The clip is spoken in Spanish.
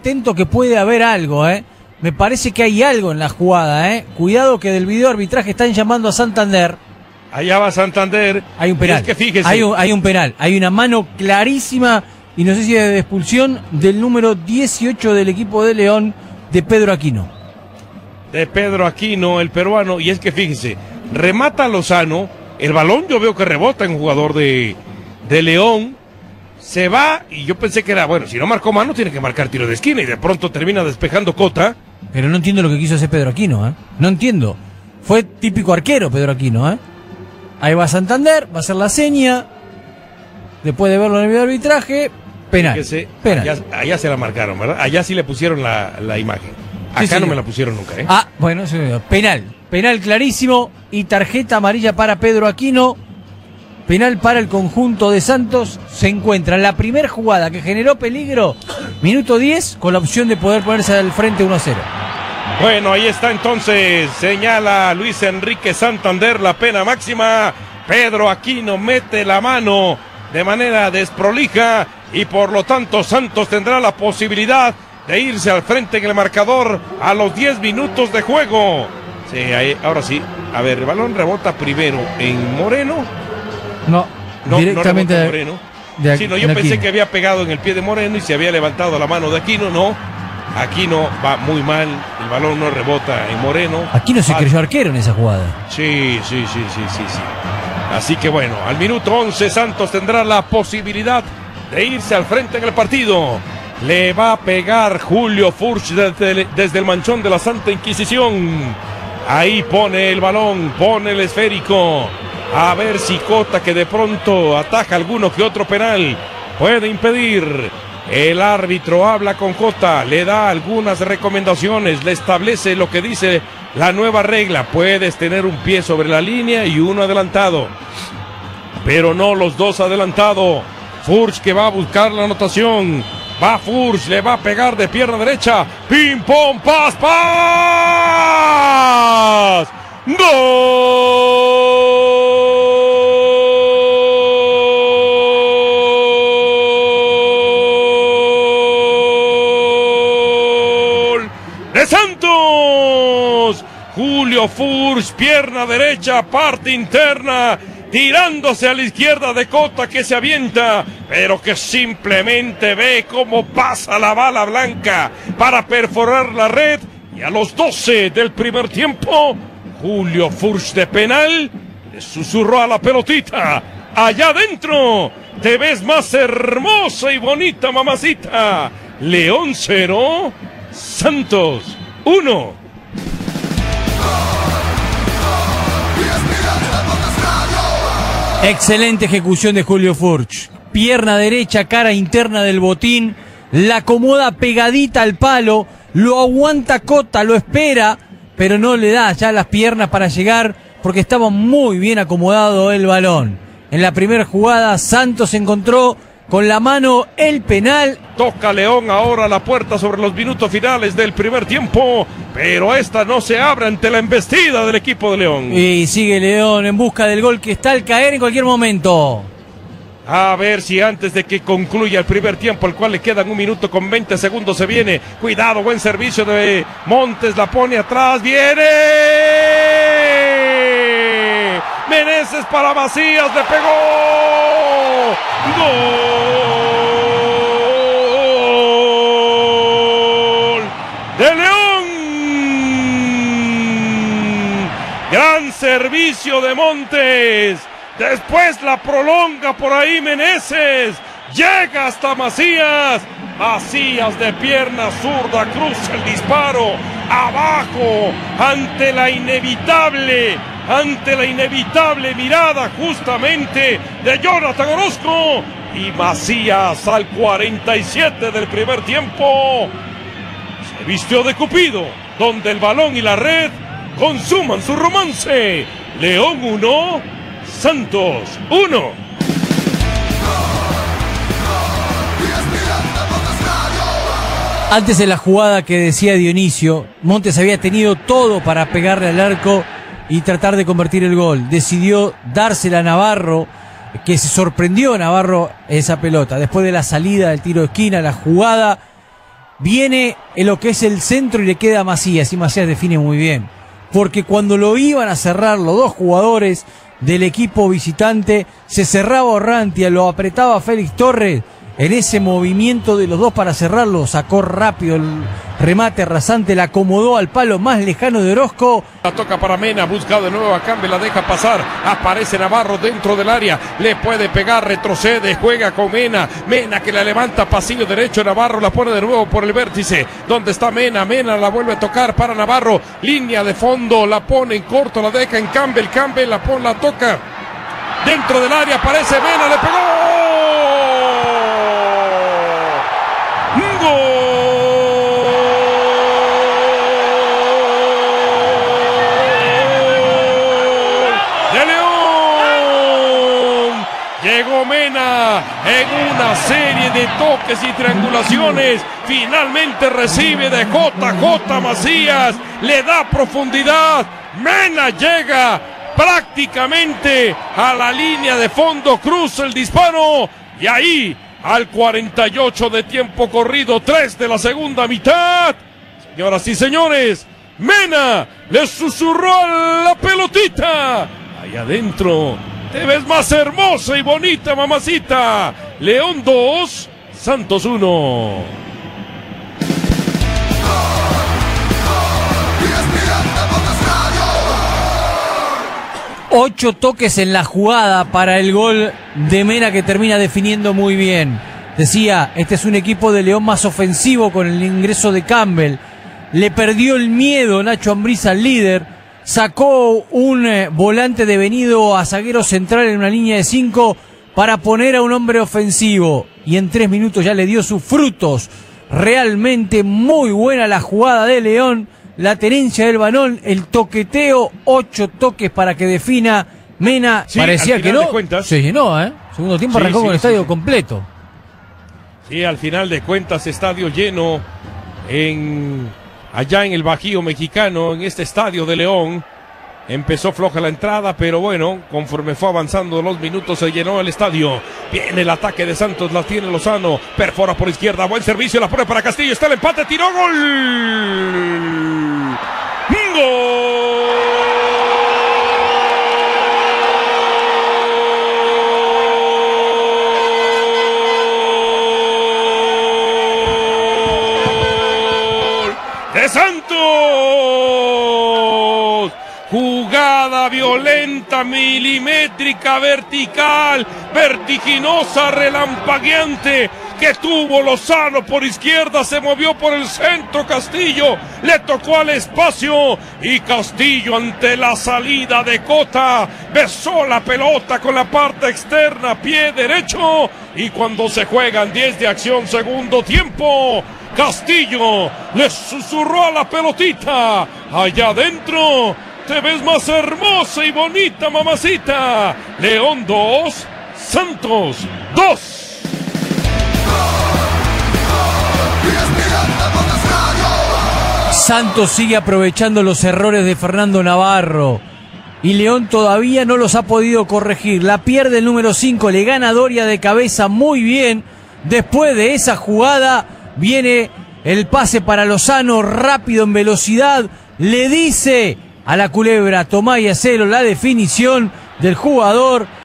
atento que puede haber algo, Me parece que hay algo en la jugada, Cuidado que del video arbitraje están llamando a Santander. Allá va Santander. Hay un penal. Es que fíjese. Hay un penal. Hay una mano clarísima, y no sé si es de expulsión, del número 18 del equipo de León, de Pedro Aquino. De Pedro Aquino, el peruano. Y es que fíjese, remata Lozano. El balón yo veo que rebota en un jugador de León. Se va y yo pensé que era, bueno, si no marcó mano tiene que marcar tiro de esquina y de pronto termina despejando Cota. Pero no entiendo lo que quiso hacer Pedro Aquino, No entiendo. Fue típico arquero Pedro Aquino, Ahí va Santander, va a hacer la seña. Después de verlo en el video arbitraje, penal. Fíjese, penal. Allá se la marcaron, ¿verdad? Allá sí le pusieron la imagen. Acá no me la pusieron nunca, Bueno, penal. Penal clarísimo y tarjeta amarilla para Pedro Aquino. Penal para el conjunto de Santos. Se encuentra en la primera jugada que generó peligro, minuto 10, con la opción de poder ponerse al frente 1-0. Bueno, ahí está entonces, señala Luis Enrique Santander la pena máxima. Pedro Aquino mete la mano de manera desprolija y por lo tanto Santos tendrá la posibilidad de irse al frente en el marcador a los 10 minutos de juego. Sí, ahora sí. A ver, el balón rebota primero en Moreno. No, directamente no Moreno. Yo pensé que había pegado en el pie de Moreno y se había levantado la mano de Aquino. No, Aquino va muy mal, el balón no rebota en Moreno. Aquino se creyó arquero en esa jugada. Sí. Así que bueno, al minuto 11 Santos tendrá la posibilidad de irse al frente en el partido. Le va a pegar Julio Furch desde el manchón de la Santa Inquisición. Ahí pone el balón, pone el esférico. A ver si Cota, que de pronto ataja alguno que otro penal, puede impedir. El árbitro habla con Cota, le da algunas recomendaciones, le establece lo que dice la nueva regla. Puedes tener un pie sobre la línea y uno adelantado, pero no los dos adelantados. Furch que va a buscar la anotación. Va Furch, le va a pegar de pierna derecha. ¡Pim, pom, pas, pas! ¡Gol de Santos! Julio Furch, pierna derecha, parte interna, tirándose a la izquierda de Cota, que se avienta, pero que simplemente ve cómo pasa la bala blanca para perforar la red. Y a los 12 del primer tiempo, Julio Furch de penal le susurró a la pelotita: allá adentro te ves más hermosa y bonita, mamacita. León 0, Santos 1. Excelente ejecución de Julio Furch. Pierna derecha, cara interna del botín, la acomoda pegadita al palo, lo aguanta Cota, lo espera, pero no le da ya las piernas para llegar porque estaba muy bien acomodado el balón. En la primera jugada Santos encontró con la mano el penal. Toca León ahora la puerta sobre los minutos finales del primer tiempo, pero esta no se abre ante la embestida del equipo de León. Y sigue León en busca del gol que está al caer en cualquier momento. A ver si antes de que concluya el primer tiempo, al cual le quedan 1 minuto con 20 segundos, se viene. Cuidado, buen servicio de Montes, la pone atrás, viene Meneses para Macías, le pegó. ¡Gol de León! Gran servicio de Montes. Después la prolonga por ahí Meneses. Llega hasta Macías. Macías de pierna zurda cruza el disparo. Abajo ante la inevitable mirada justamente de Jonathan Orozco. Y Macías al 47 del primer tiempo se vistió de Cupido, donde el balón y la red consuman su romance. León 1, Santos 1. Antes de la jugada que decía Dionisio, Montes había tenido todo para pegarle al arco y tratar de convertir el gol. Decidió dársela a Navarro, que se sorprendió Navarro esa pelota. Después de la salida del tiro de esquina, la jugada viene en lo que es el centro y le queda a Macías, y Macías define muy bien. Porque cuando lo iban a cerrar los dos jugadores del equipo visitante, se cerraba Orrantia, lo apretaba Félix Torres. En ese movimiento de los dos para cerrarlo, sacó rápido el remate rasante, la acomodó al palo más lejano de Orozco. La toca para Mena, busca de nuevo a Campbell, la deja pasar, aparece Navarro dentro del área, le puede pegar, retrocede, juega con Mena, Mena que la levanta, pasillo derecho, Navarro la pone de nuevo por el vértice, donde está Mena, Mena la vuelve a tocar para Navarro, línea de fondo, la pone en corto, la deja en Campbell, Campbell la pone, la toca dentro del área, aparece Mena, le pegó. Llegó Mena en una serie de toques y triangulaciones. Finalmente recibe de JJ Macías. Le da profundidad. Mena llega prácticamente a la línea de fondo. Cruza el disparo. Y ahí, al 48 de tiempo corrido, 3 de la segunda mitad. Señoras y señores, Mena le susurró a la pelotita. Ahí adentro. Te ves más hermosa y bonita, mamacita. León 2, Santos 1. Ocho toques en la jugada para el gol de Mena, que termina definiendo muy bien. Decía, este es un equipo de León más ofensivo con el ingreso de Campbell. Le perdió el miedo Nacho Ambriz al líder. Sacó un volante devenido a zaguero central en una línea de 5 para poner a un hombre ofensivo. Y en 3 minutos ya le dio sus frutos. Realmente muy buena la jugada de León. La tenencia del balón, el toqueteo, 8 toques para que defina Mena. Sí, parecía que no. Se llenó, Segundo tiempo arrancó con el estadio completo. Sí, al final de cuentas, estadio lleno allá en el Bajío Mexicano, en este estadio de León. Empezó floja la entrada, pero bueno, conforme fue avanzando los minutos se llenó el estadio. Viene el ataque de Santos, la tiene Lozano, perfora por izquierda, buen servicio, la pone para Castillo, está el empate, tiró, gol. ¡Gol! ¡De Santos! Jugada violenta, milimétrica, vertical, vertiginosa, relampagueante, que tuvo Lozano por izquierda, se movió por el centro Castillo, le tocó al espacio y Castillo ante la salida de Cota, besó la pelota con la parte externa, pie derecho, y cuando se juegan 10 de acción, segundo tiempo, Castillo le susurró a la pelotita, allá adentro, te ves más hermosa y bonita, mamacita. León 2, Santos 2. Santos sigue aprovechando los errores de Fernando Navarro y León todavía no los ha podido corregir. La pierde el número 5, le gana Doria de cabeza muy bien. Después de esa jugada viene el pase para Lozano, rápido en velocidad, le dice a la culebra, tomá y hacelo, la definición del jugador.